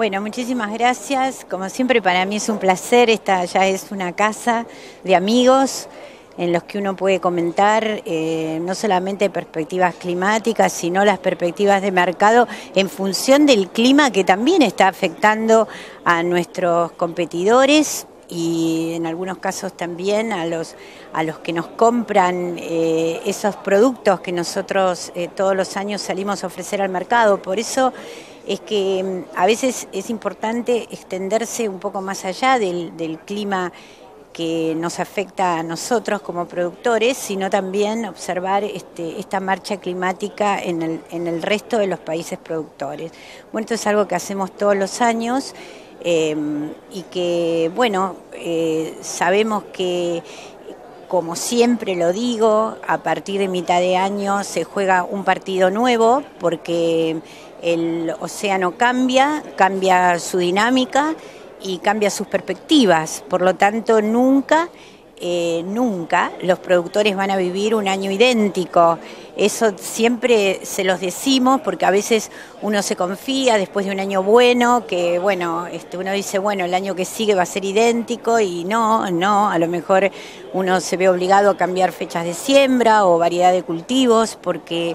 Bueno, muchísimas gracias. Como siempre, para mí es un placer. Esta ya es una casa de amigos en los que uno puede comentar no solamente perspectivas climáticas, sino las perspectivas de mercado en función del clima que también está afectando a nuestros competidores y en algunos casos también a los que nos compran esos productos que nosotros todos los años salimos a ofrecer al mercado. Por eso es que a veces es importante extenderse un poco más allá del clima que nos afecta a nosotros como productores, sino también observar esta marcha climática en el resto de los países productores. Bueno, esto es algo que hacemos todos los años y que, bueno, sabemos que, como siempre lo digo, a partir de mitad de año se juega un partido nuevo porque el océano cambia su dinámica y cambia sus perspectivas. Por lo tanto, nunca los productores van a vivir un año idéntico. Eso siempre se los decimos porque a veces uno se confía después de un año bueno, que bueno, uno dice, bueno, el año que sigue va a ser idéntico y no, a lo mejor uno se ve obligado a cambiar fechas de siembra o variedad de cultivos porque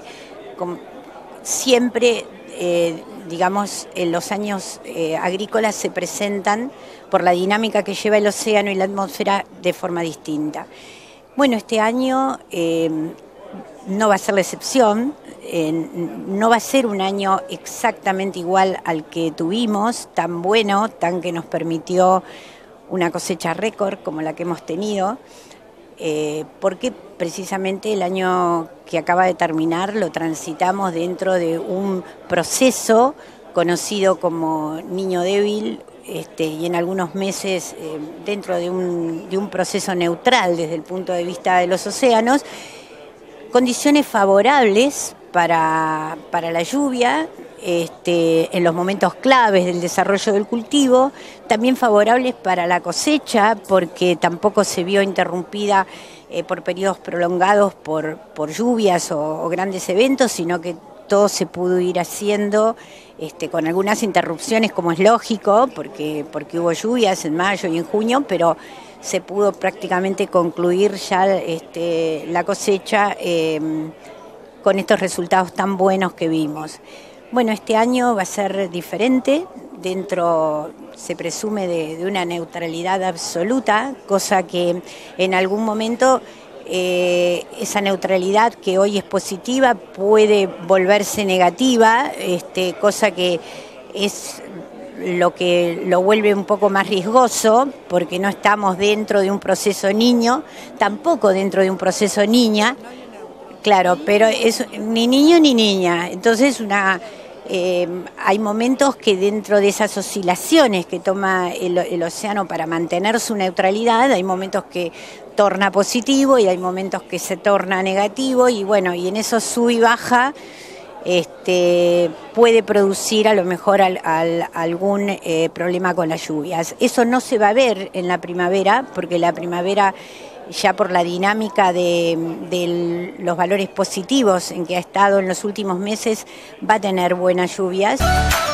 siempre digamos, los años agrícolas se presentan por la dinámica que lleva el océano y la atmósfera de forma distinta. Bueno, este año no va a ser la excepción, no va a ser un año exactamente igual al que tuvimos, tan bueno, tan que nos permitió una cosecha récord como la que hemos tenido. Porque precisamente el año que acaba de terminar lo transitamos dentro de un proceso conocido como Niño Débil y en algunos meses dentro de un proceso neutral desde el punto de vista de los océanos, condiciones favorables para la lluvia, en los momentos claves del desarrollo del cultivo, también favorables para la cosecha porque tampoco se vio interrumpida por periodos prolongados por lluvias o grandes eventos, sino que todo se pudo ir haciendo con algunas interrupciones, como es lógico, porque hubo lluvias en mayo y en junio, pero se pudo prácticamente concluir ya la cosecha con estos resultados tan buenos que vimos. Bueno, este año va a ser diferente, se presume de una neutralidad absoluta, cosa que en algún momento esa neutralidad que hoy es positiva puede volverse negativa, cosa que es lo que lo vuelve un poco más riesgoso, porque no estamos dentro de un proceso niño, tampoco dentro de un proceso niña. Claro, pero es ni niño ni niña, entonces hay momentos que dentro de esas oscilaciones que toma el océano para mantener su neutralidad, hay momentos que torna positivo y hay momentos que se torna negativo y bueno, y en eso sube y baja puede producir a lo mejor algún problema con las lluvias. Eso no se va a ver en la primavera, porque la primavera ya por la dinámica de los valores positivos en que ha estado en los últimos meses, va a tener buenas lluvias.